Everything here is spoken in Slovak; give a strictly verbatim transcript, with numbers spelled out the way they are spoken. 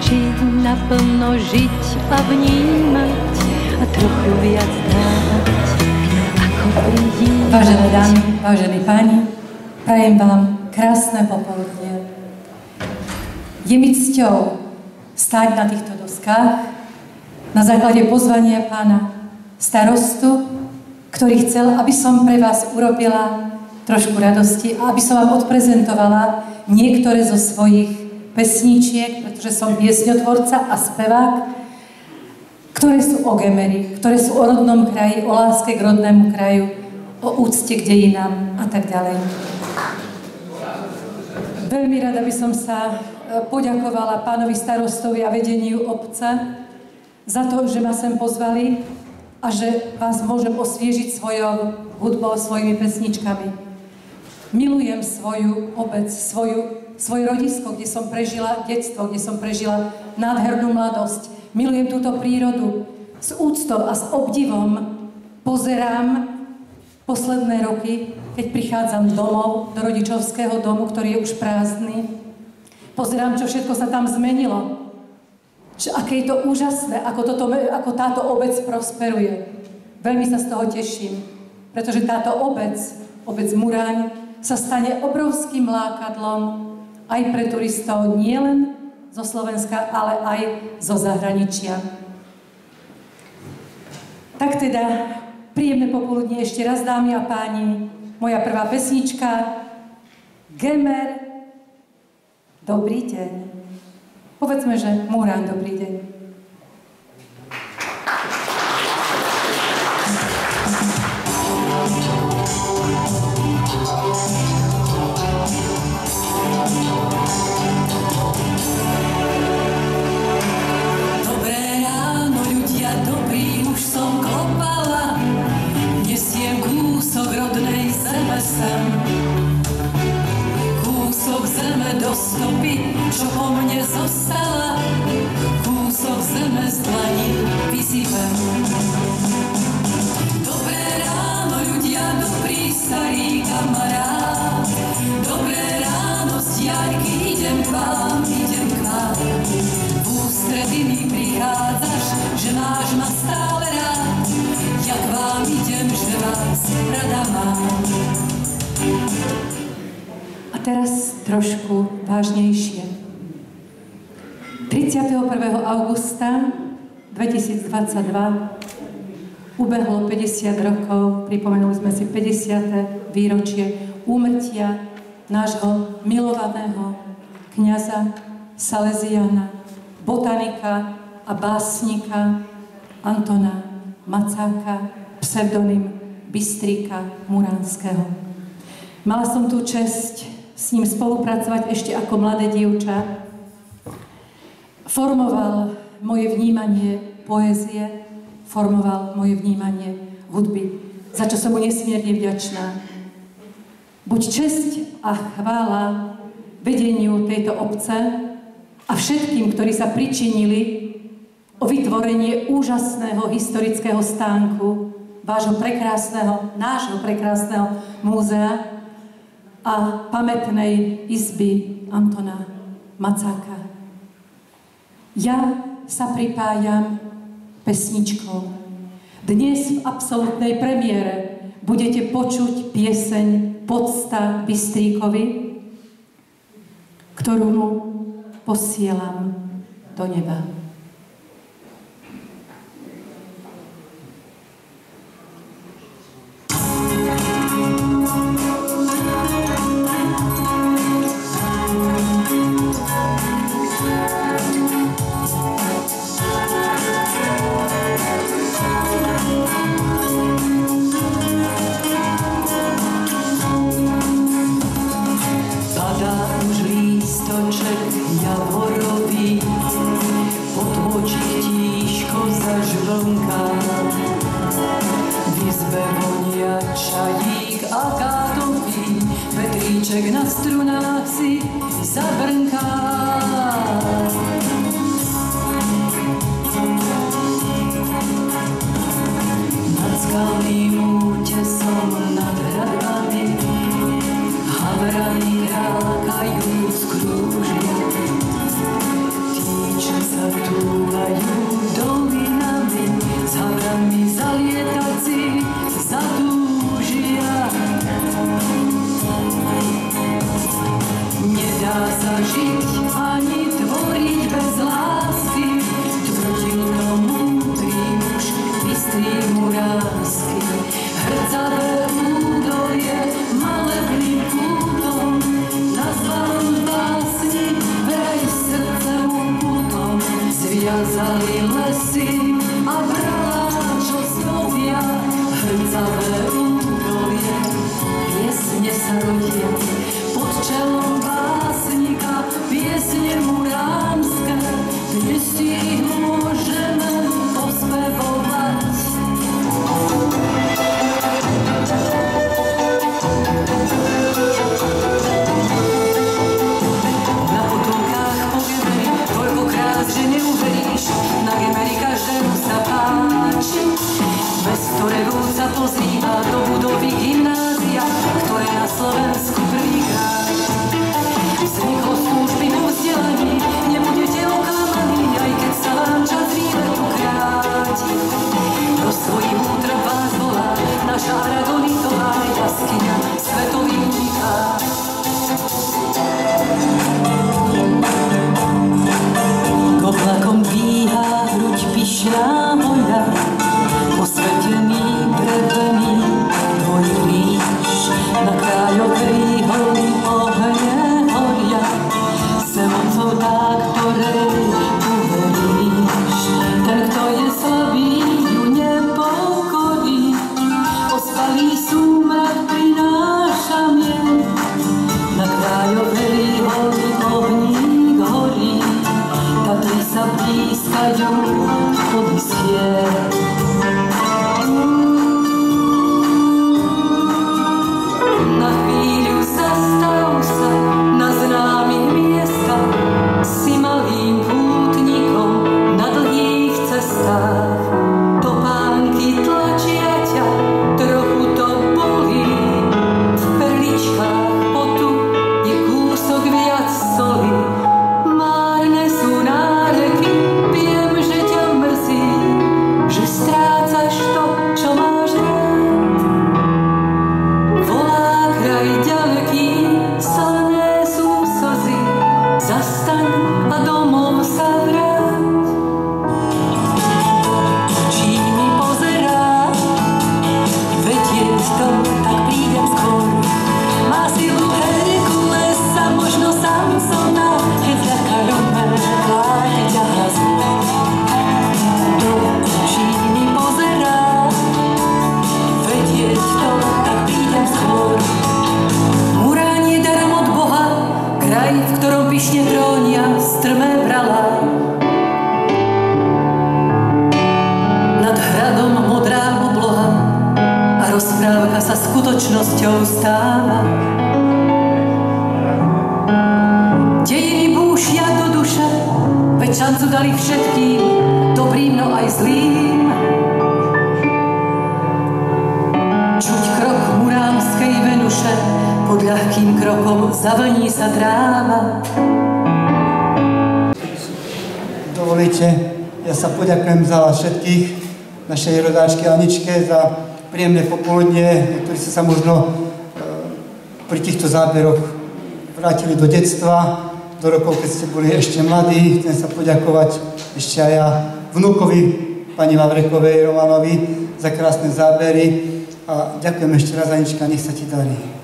naučiť naplno žiť a vnímať a trochu viac dávať, ako prijímať. Vážené dámy, vážení páni, prajem vám krásne popoludnie. Je mi cťou stáť na týchto doskách na základe pozvania pána starostu, ktorý chcel, aby som pre vás urobila trošku radosti a aby som vám odprezentovala niektoré zo svojich pesničiek, pretože som piesňotvorca a spevák, ktoré sú o Gemeri, ktoré sú o rodnom kraji, o láske k rodnému kraju, o úcte k dejinám a tak ďalej. Veľmi rada by som sa poďakovala pánovi starostovi a vedeniu obce za to, že ma sem pozvali a že vás môžem osviežiť svojou hudbou, svojimi pesničkami. Milujem svoju obec, svoju, svoje rodisko, kde som prežila detstvo, kde som prežila nádhernú mladosť. Milujem túto prírodu. S úctou a s obdivom pozerám posledné roky, keď prichádzam domov, do rodičovského domu, ktorý je už prázdny. Pozerám, čo všetko sa tam zmenilo. Čo, aké je to úžasné, ako, toto, ako táto obec prosperuje. Veľmi sa z toho teším, pretože táto obec, obec Muráň, sa stane obrovským lákadlom aj pre turistov nielen zo Slovenska, ale aj zo zahraničia. Tak teda, príjemné popoludnie ešte raz, dámy a páni. Moja prvá pesnička, Gemer, dobrý deň. Povedzme, že Muráň, dobrý deň. Kúsok zeme do stopy, čo po mne zostala, kúsok zeme z dlani vysypem. Dobré ráno, ľudia, dobrý starý kamarát. Dobré ráno, stiaľky, idem k vám, idem k vám. V ústredy mi prichádzaš, že máš ma stále rád. Ja k vám idem, že vás rada mám. A teraz trošku vážnejšie. tridsiateho prvého augusta dvetisícdvadsaťdva ubehlo päťdesiat rokov, pripomenuli sme si päťdesiate výročie úmrtia nášho milovaného kňaza Salesiána, botanika a básnika Antona Macáka, pseudonym Bystríka Muránskeho. Mala som tú česť s ním spolupracovať ešte ako mladé dievča. Formoval moje vnímanie poézie, formoval moje vnímanie hudby, za čo som mu nesmierne vďačná. Buď česť a chvála vedeniu tejto obce a všetkým, ktorí sa pričinili o vytvorenie úžasného historického stánku, vášho prekrásneho, nášho prekrásneho múzea a pamätnej izby Antona Macáka. Ja sa pripájam pesničkou. Dnes v absolútnej premiére budete počuť pieseň Pocta Bystríkovi, ktorú mu posielam do neba. Na strunách si zabrnká. Nad skalným útesom, nad hradbami havrany krákajú z krúžia. Tíčne lesy muránske, hrcavé údolie, malebným pútom, nazval básni, vraj srdce putom, zviazali lesy a brala, čo znovia, hrcavé údolie, piesne sa rodia, pod čelom básnika, piesne muránske, dnes ich môžeme pospevovať. Na potulkách po Gemeri, toľkokrát, že neuveríš, na Gemeri každému sa páči. Bez ktoré vúca pozýva do budovy gymnázia, ktoré na Slovensku prvýkrát vzniklo služby vo vzdelaní. Nebudete oklamaní, aj keď sa vám čas výletu kráti. Do svojich útrb vás volá naša Aragonitová jaskyňa, svetový unikát. K oblakom dvíha hruď pyšná moja, posvetený, drevený tvoj kríž, na kráľovej hori ohne horia, se mocou tá, ktorej uveríš. Ten, kto je slabý, ju nepokorí, ospalý súmrak prináša mier. Na kráľovej hori ohník horí, Tatry sa blízkajú od iskier. Na chvíľu zastav sa na známych miestach, si malým pútnikom na dlhých cestách. Topánky tlačia ťa, trochu to bolí, v perličkách potu je kúsok viac soli. Márne sú náreky, viem, že ťa mrzí, že strácaš to, čo máš rád. Volá kraj ďaleký, slané sú slzy, zastaň a domov sa vráť. Čí mi pozerá, vedieť to, tak prídem skôr. Má silu Herkulesa, možno Samsona, keď zľahka rovná, keď ťahá zvuk. Čí mi pozerá, vedieť to, tak prídem skôr. Murán je darom od Boha, kraj, v ktorom pyšne trónia strmé bralá. Nad hradom modrá obloha a rozprávka sa skutočnosťou stáva. Dejiny búšia do duše, veď šancu dali všetkým, dobrým, no aj zlým. Čuť krok muránskej Venuše, pod ľahkým krokom zavlní sa tráva. Dovolíte, ja sa poďakujem za vás všetkých, našej rodáčke Aničke, za príjemné popoludne, ktorí ste sa možno pri týchto záberoch vrátili do detstva, do rokov, keď ste boli ešte mladí. Chcem sa poďakovať ešte aj ja vnúkovi, pani Vavrekovej, Romanovi, za krásne zábery. A ďakujem ešte raz, Anička, nech sa ti darí.